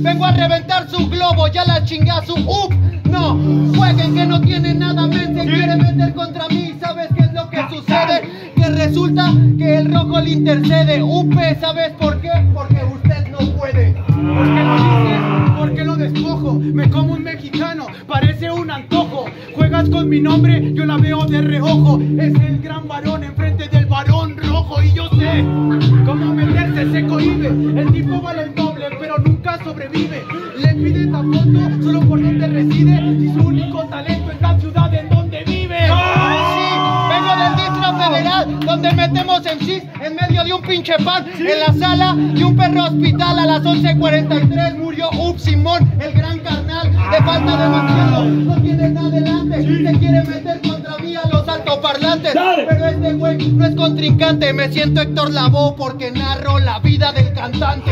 Vengo a reventar su globo, ya la chingué a su up. No, jueguen que no tiene nada, men, se quiere meter contra mí. ¿Sabes qué es lo que sucede? Que resulta que el rojo le intercede. Upe, ¿sabes por qué? Porque usted no puede. ¿Por qué lo dices? ¿Por qué lo despojo? Me como un mexicano, parece un antojo. Juegas con mi nombre, yo la veo de reojo. Es el gran varón enfrente del varón rojo. Y yo sé cómo meterse, se cohibe. El tipo vale el doble, pero nunca sobrevive. Le pide la foto solo por donde reside y su único talento es la ciudad en donde vive. Sí, vengo del Distrito Federal, donde metemos MCs en medio de un pinche pan, en la sala de un perro hospital. A las 11:43 murió Simón, el gran carnal. Le falta demasiado, no tiene nada adelante. Se quiere meter contra mí a los altoparlantes. Pero este güey no es contrincante. Me siento Héctor Lavoe porque narro la vida del cantante.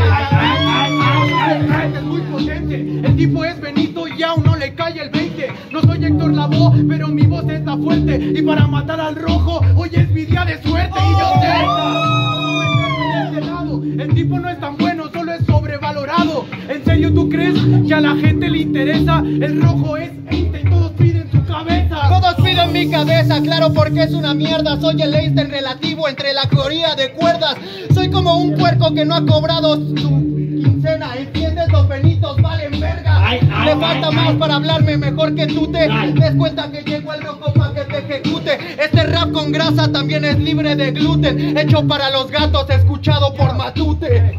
Es muy potente, el tipo es Benito y aún no le cae el 20. No soy Héctor Lavoe, pero mi voz está fuerte. Y para matar al rojo, hoy es mi día de suerte. Y yo sé cómo meterme de este lado. El tipo no es tan bueno, solo es sobrevalorado. ¿En serio tú crees que a la gente le interesa? El rojo es Einstein, todos piden su cabeza. Todos piden mi cabeza, claro, porque es una mierda. Soy el Einstein relativo entre la teoría de cuerdas. Soy como un puerco que no ha cobrado su quincena, ¿entiendes? Los benitos valen verga. Le falta más para hablarme mejor que tú te des cuenta que llegó el rojo pa' que te ejecute. Este rap con grasa también es libre de gluten, hecho para los gatos, escuchado por Matute.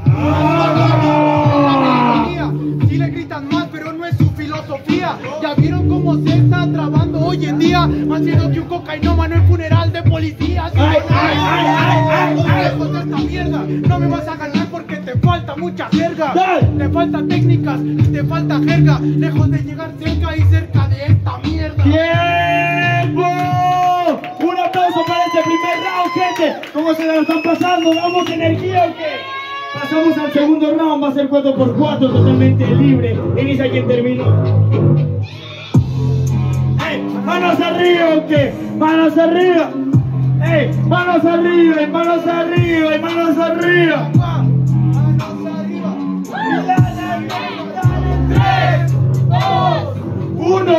Si le gritan más, pero no es su filosofía. Ya vieron cómo se está trabando hoy en día. Más siendo que un cocainómano en funeral de policías. Lejos de esta mierda, no me vas a ganar porque te falta mucha jerga. Te falta técnicas y te falta jerga. Lejos de llegar cerca y cerca de esta mierda. ¡Tiempo! Un aplauso para este primer round, gente. ¿Cómo se la están pasando? ¿Damos energía o qué? Pasamos al segundo round, va a ser 4x4 totalmente libre. Inicia quien terminó. ¡Ey! ¡Manos arriba o qué! ¡Manos arriba! ¡Ey! ¡Manos arriba! ¡Manos arriba! ¡Manos arriba! Manos arriba. Y dale, dale, 3, 2, 1.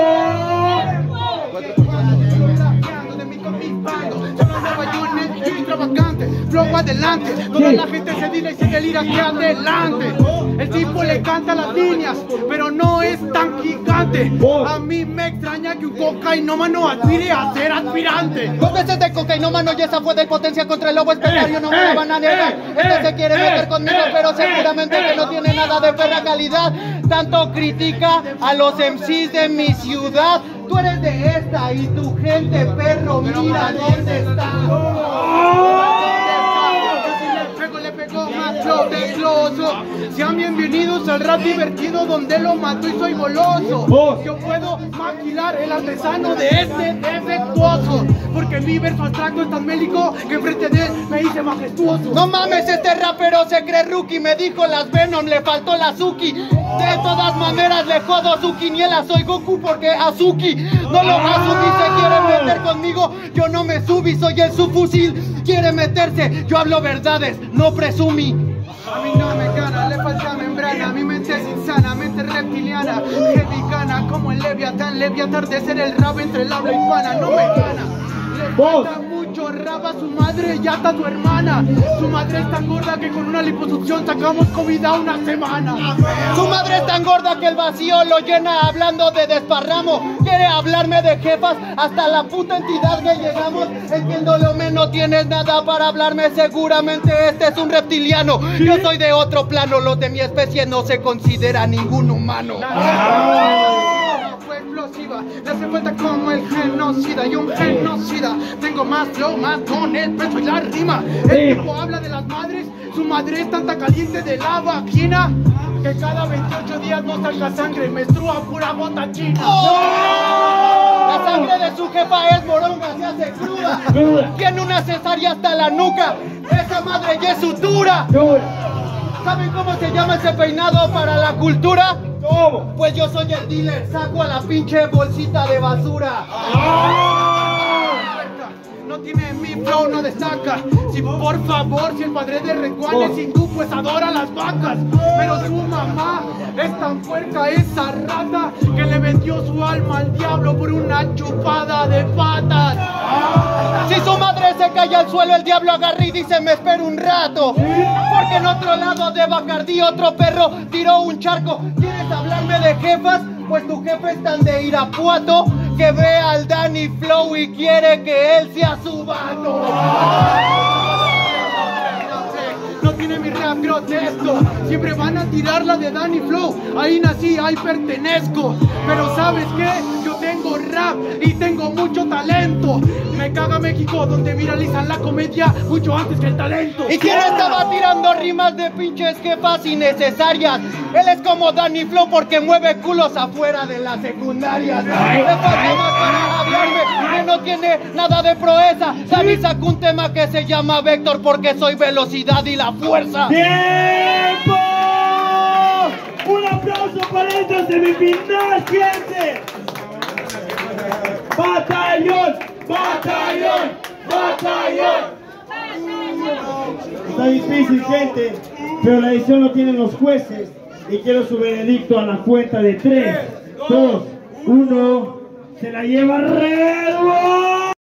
Flow adelante, toda la gente se dile y se delira que adelante. El tipo le canta las líneas, pero no es tan gigante. A mí me extraña que un cocainómano aspire a ser aspirante. 2 veces de cocainómano y esa fue de potencia contra el lobo espectario, no me la van a negar. Este se quiere meter conmigo, pero seguramente que no tiene nada de perra calidad. Tanto critica a los MCs de mi ciudad. Tú eres de esta y tu gente, perro, mira dónde está. Le pegó más flow de closo. Sean bienvenidos al rap divertido donde lo mato y soy goloso. Yo puedo maquilar el artesano de este defectuoso, porque mi verso abstracto es tan mélico que enfrente de él me hice majestuoso. No mames, este rapero se cree rookie. Me dijo las Venom, le faltó la Azuki. De todas maneras le jodo su quiniela. Soy Goku porque Azuki no lo Azuki se quiere meter conmigo. Yo no me subí, soy el subfusil. Quiere meterse, yo hablo verdades, no presumí. A mí no me gana, le falta membrana. Mi mente es insana, mente reptiliana, heavy como el Leviatán. Leviatán de ser el rap entre el habla hispana. No me gana, le falta mucho rap a su madre y hasta a su hermana. Su madre es tan gorda que con una liposucción sacamos COVID a una semana. Su madre es tan gorda que el vacío lo llena hablando de desparramo. Quiere hablarme de jefas, hasta la puta entidad que llegamos. Entiendo lo menos, no tienes nada para hablarme. Seguramente este es un reptiliano. Yo soy de otro plano, los de mi especie no se considera ningún humano. Fue explosiva, le hace falta como el genocida y un genocida. Tengo más flow, más con el peso y la rima. El tipo habla de las madres, su madre es tanta caliente de la vagina que cada 28 días no saca sangre, menstrua pura bota china. La sangre de su jefa es moronga, se hace cruda. Tiene una cesárea hasta la nuca. Esa madre ya es sutura. ¿Saben cómo se llama ese peinado para la cultura? ¿Cómo? Pues yo soy el dealer, saco a la pinche bolsita de basura. No tiene mi flow, no destaca. Si por favor, si el padre de Red One es hindú, pues adora las vacas. Pero su mamá Es tan puerca esa rata que le vendió su alma al diablo por una chupada de patas. Si su madre se cae al suelo, el diablo agarra y dice me espero un rato. Porque en otro lado de Bacardí otro perro tiró un charco. ¿Quieres hablarme de jefas? Pues tu jefe es tan de Irapuato que ve al Danny Flow y quiere que él sea su vato. No tiene mi rap grotesco, siempre van a tirar la de Danny Flow. Ahí nací, ahí pertenezco. Pero ¿sabes qué? Yo tengo rap y tengo mucho talento. Me caga México, donde viralizan la comedia mucho antes que el talento. ¿Y quién estaba tirando rimas de pinches jefas innecesarias? Él es como Danny Flow porque mueve culos afuera de la secundaria. Le falta más para hablarme, que no tiene nada de proeza. Sammy sacó un tema que se llama Vector porque soy velocidad y la fuerza. ¡Tiempo! ¡Un aplauso para esta semifinal, gente! ¡Batallón! ¡Batallón! ¡Batallón! Está difícil, gente, pero la decisión lo tienen los jueces y quiero su veredicto a la cuenta de 3, 2, 1. Se la lleva Red Bull.